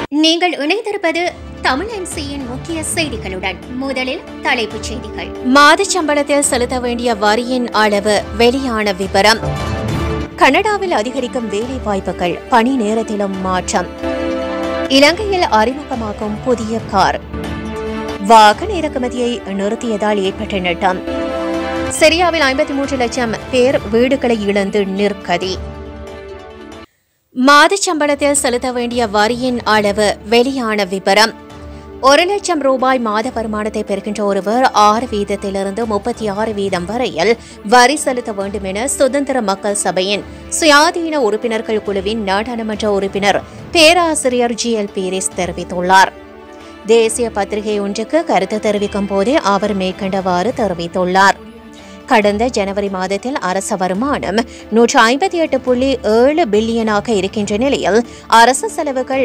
நீங்கள் இணைந்திருப்பது தமிழ் எம்சியின் முக்கிய செய்திகளுடன். முதலில் தலைப்புச் செய்திகள். மாத சம்பளத்தில் செலுத்த வேண்டிய வரியின் அளவு வெளியான விவரம். கனடாவில் அதிகரிக்கும் வேலை வாய்ப்புகள், பணி நேரத்திலும் மாற்றம். இலங்கையில் அறிமுகமாகும் புதிய கார். வாகன இறக்குமதியை நிறுத்தியதால் ஏற்பட்ட நட்டம். சிரியாவில் 53 லட்சம் பேர் வீடுகளை இழந்து நிற்கதி. மாத சம்பளத்தில் செலுத்த வேண்டிய வரியின் அளவு வெளியான விவரம். 1 லட்சம் ரூபாய் மாத வருமானத்தை பெறுகின்ற ஒருவர் 6 வீதத்திலிருந்து 36 வீதம் வரையில் வரி செலுத்த வேண்டும் என சுதந்திர மக்கள் சபையின் சுயாதீன உறுப்பினர்கள் குழுவின் நாடாளுமன்ற உறுப்பினர் பேராசிரியர் GL பீரிஸ் தெரிவித்துள்ளார். தேசிய பத்திரிகை ஒன்றுக்கு கருத்து தெரிவிக்கும் போதே அவர் மேற்கண்டவாறு தெரிவித்துள்ளார். கடந்த ஜனவரி மாதத்தில் அரச வருமானம் 158.7 பில்லியனாக இருக்கின்ற நிலையில் அரசு செலவுகள்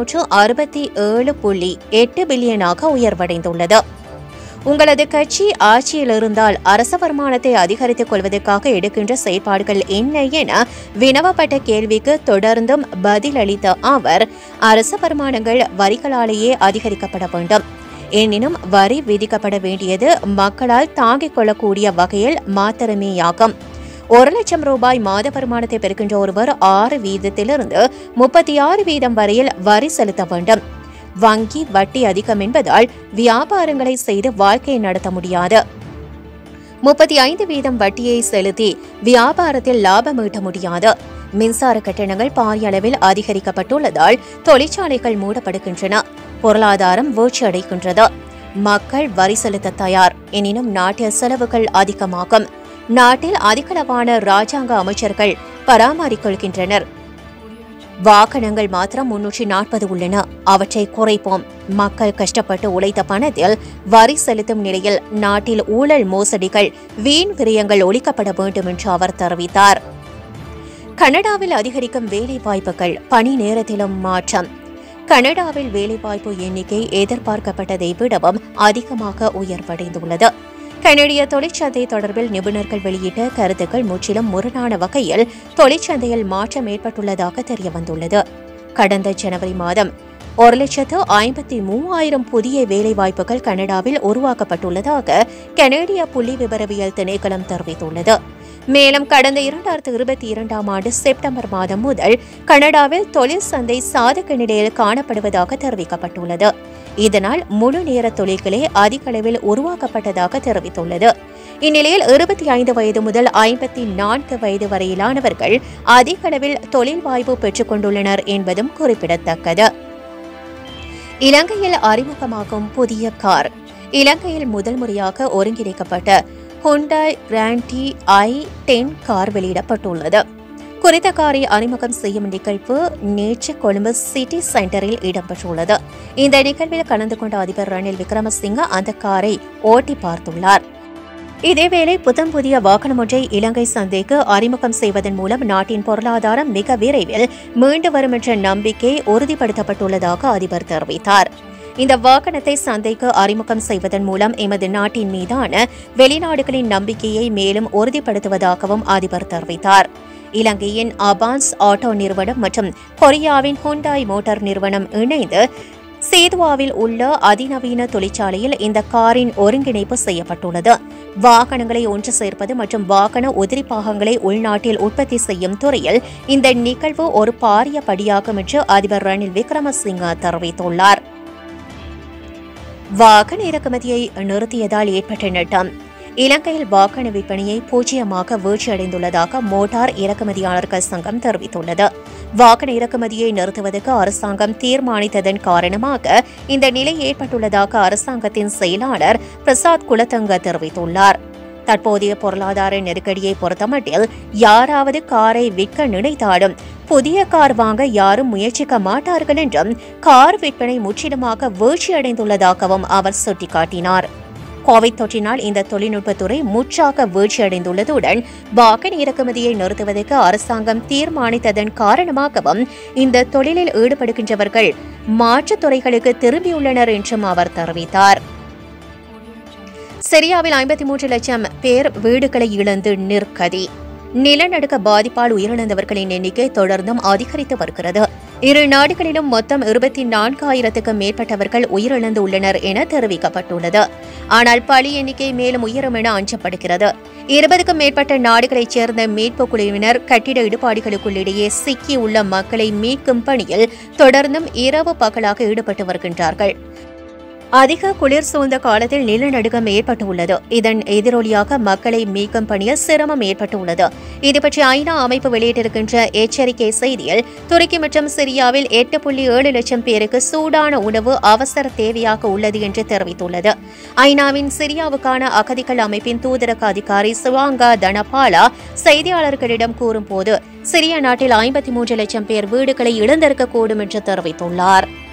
367.8 பில்லியனாக உயர்வடைந்துள்ளது. உங்களது கட்சி ஆட்சியில் இருந்தால் அரச வருமானத்தை அதிகரித்துக் கொள்வதற்காக எடுக்கின்ற செயற்பாடுகள் என்ன என வினவப்பட்ட கேள்விக்கு தொடர்ந்தும் பதிலளித்த அவர், அரச வருமானங்கள் வரிகளாலேயே அதிகரிக்கப்பட வேண்டும். எனினும் வரி விதிக்கப்பட வேண்டியது மக்களால் தாங்கிக் கொள்ளக்கூடிய வகையில் மாத்திரமேயாகும். 1 லட்சம் ரூபாய் மாத வருமானத்தை பெறுகின்ற ஒருவர் 6 வீதத்திலிருந்து 36 வீதம் வரையில் வரி செலுத்த வேண்டும். வங்கி வட்டி அதிகம் என்பதால் வியாபாரங்களை செய்து வாழ்க்கையை நடத்த முடியாது. 35 வீதம் வட்டியை செலுத்தி வியாபாரத்தில் லாபம் ஈட்ட முடியாது. மின்சார கட்டணங்கள் பாரிய அளவில் அதிகரிக்கப்பட்டுள்ளதால் தொழிற்சாலைகள் மூடப்படுகின்றன. பொருளாதாரம் வீழ்ச்சியடைகின்றது. மக்கள் வரி செலுத்த தயார். எனினும் நாட்டில் செலவுகள் அதிகமாகும். நாட்டில் அதிகளவான ராஜாங்க அமைச்சர்கள் பராமரிக்கொள்கின்றனர். வாகனங்கள் மாத்திரம் 340 உள்ளன. அவற்றை குறைப்போம். மக்கள் கஷ்டப்பட்டு உழைத்த பணத்தில் வரி செலுத்தும் நிலையில் நாட்டில் ஊழல் மோசடிகள், வீண் விரயங்கள் ஒழிக்கப்பட வேண்டும் என்று அவர் தெரிவித்தார். கனடாவில் அதிகரிக்கும் வேலை வாய்ப்புகள், பணி நேரத்திலும் மாற்றம். கனடாவில் வேலைவாய்ப்பு எண்ணிக்கை எதிர்பார்க்கப்பட்டதை விடவும் அதிகமாக உயர்வடைந்துள்ளது. கனடிய தொழிற்சந்தை தொடர்பில் நிபுணர்கள் வெளியிட்ட கருத்துக்கள் முற்றிலும் முரணான வகையில் தொழிற்சந்தையில் மாற்றம் ஏற்பட்டுள்ளதாக தெரியவந்துள்ளது. கடந்த ஜனவரி மாதம் 1,53,000 புதிய வேலைவாய்ப்புகள் கனடாவில் உருவாக்கப்பட்டுள்ளதாக கனேடிய புள்ளி விவரவியல் திணைக்களம் தெரிவித்துள்ளது. மேலும் கடந்த 2022ஆம் ஆண்டு செப்டம்பர் மாதம் முதல் கனடாவில் தொழில் சந்தை சாதக நிலையில் காணப்படுவதாக தெரிவிக்கப்பட்டுள்ளது. இதனால் முழு நேர தொழில்களே அதிக அளவில் உருவாக்கப்பட்டதாக தெரிவித்துள்ளது. இந்நிலையில் 25 வயது முதல் 54 வயது வரையிலானவர்கள் அதிக அளவில் தொழில் வாய்ப்பு பெற்றுக் கொண்டுள்ளனர் என்பதும் குறிப்பிடத்தக்கது. இலங்கையில் அறிமுகமாகும் புதிய கார். இலங்கையில் முதல் முறையாக ஒருங்கிணைக்கப்பட்ட ஹுண்டாய் கிராண்டி i10 கார் வெளியிடப்பட்டுள்ளது. குறித்த காரை அறிமுகம் செய்யும் நிகழ்வு நேற்று கொழும்பு சிட்டி சென்டரில் இடம்பெற்றுள்ளது. இந்த நிகழ்வில் கலந்து கொண்ட அதிபர் ரணில் விக்ரமசிங்க அந்த காரை ஓட்டி பார்த்துள்ளார். இதேவேளை புத்தம் புதிய வாகனம் ஒன்றை இலங்கை சந்தைக்கு அறிமுகம் செய்வதன் மூலம் நாட்டின் பொருளாதாரம் மிக விரைவில் மீண்டு வரும் என்ற நம்பிக்கை உறுதிப்படுத்தப்பட்டுள்ளதாக அதிபர் தெரிவித்தார். இந்த வாகனத்தை சந்தைக்கு அறிமுகம் செய்வதன் மூலம் எமது நாட்டின் மீதான வெளிநாடுகளின் நம்பிக்கையை மேலும் உறுதிப்படுத்துவதாகவும் அதிபர் தெரிவித்தார். இலங்கையின் அபான்ஸ் ஆட்டோ நிறுவனம் மற்றும் கொரியாவின் ஹுண்டாய் மோட்டார் நிறுவனம் இணைந்து சேதுவாவில் உள்ள அதிநவீன தொழிற்சாலையில் இந்த காரின் ஒருங்கிணைப்பு செய்யப்பட்டுள்ளது. வாகனங்களை ஒன்று சேர்ப்பது மற்றும் வாகன உதிரி பாகங்களை உள்நாட்டில் உற்பத்தி செய்யும் துறையில் இந்த நிகழ்வு ஒரு பாரிய படியாகும் என்று அதிபர் ரணில் விக்ரமசிங்க தெரிவித்துள்ளார். வாகன இறக்குமதியை நிறுத்தியதால் ஏற்பட்ட நட்டம். இலங்கையில் வாகன விற்பனையை 0 வீழ்ச்சியடைந்துள்ளதாக மோட்டார் இறக்குமதியாளர்கள் சங்கம் தெரிவித்துள்ளது. வாகன இறக்குமதியை நிறுத்துவதற்கு அரசாங்கம் தீர்மானித்ததன் காரணமாக இந்த நிலை ஏற்பட்டுள்ளதாக அரசாங்கத்தின் செயலாளர் பிரசாத் குலத்தங்க தெரிவித்துள்ளார். தற்போதைய பொருளாதார நெருக்கடியை பொறுத்தமட்டில் யாராவது காரை விற்க நினைத்தாலும் புதிய கார் வாங்க யாரும் முயற்சிக்க மாட்டார்கள் என்றும் கார் விற்பனை முற்றிலுமாக வீழ்ச்சியடைந்துள்ளதாகவும் அவர் சுட்டிக்காட்டினார். கோவிட் தொற்றினால் இந்த தொழில்நுட்பத்துறை முற்றாக வீழ்ச்சியடைந்துள்ளதுடன் வாகன இறக்குமதியை நிறுத்துவதற்கு அரசாங்கம் தீர்மானித்ததன் காரணமாகவும் இந்த தொழிலில் ஈடுபடுகின்றவர்கள் மாற்றுத் துறைகளுக்கு திரும்பியுள்ளனர் என்றும் அவர் தெரிவித்தார். சிரியாவில் 53 லட்சம் பேர் வீடுகளை இழந்து நிற்கதி. நிலநடுக்க பாதிப்பால் உயிரிழந்தவர்களின் எண்ணிக்கை தொடர்ந்தும் அதிகரித்து வருகிறது. இரு நாடுகளிலும் மொத்தம் 24,000க்கும் மேற்பட்டவர்கள் உயிரிழந்துள்ளனர் என தெரிவிக்கப்பட்டுள்ளது. ஆனால் பலி எண்ணிக்கை மேலும் உயரும் என அஞ்சப்படுகிறது. 20க்கும் மேற்பட்ட நாடுகளைச் சேர்ந்த மீட்புக் குழுவினர் கட்டிட இடிபாடுகளுக்குள்ளிடையே சிக்கியுள்ள மக்களை மீட்கும் பணியில் தொடர்ந்தும் இரவு பகலாக ஈடுபட்டு வருகின்றார்கள். அதிக குளிர் சூழ்ந்த காலத்தில் நிலநடுக்கம் ஏற்பட்டுள்ளது. இதன் எதிரொலியாக மக்களை மீட்கும் பணியில் சிரமம் ஏற்பட்டுள்ளது. இதுபற்றி ஐநா அமைப்பு வெளியிட்டிருக்கின்ற எச்சரிக்கை செய்தியில் துருக்கி மற்றும் சிரியாவில் 8.7 லட்சம் பேருக்கு சூடான உணவு அவசர தேவையாக உள்ளது என்று தெரிவித்துள்ளது. ஐநாவின் சிரியாவுக்கான அகதிகள் அமைப்பின் தூதரக அதிகாரி ஸ்ரிலங்கா தனபாலா செய்தியாளர்களிடம் கூறும்போது சிரியா நாட்டில் 53 லட்சம் பேர் வீடுகளை இழந்திருக்கக்கூடும் என்று தெரிவித்துள்ளார்.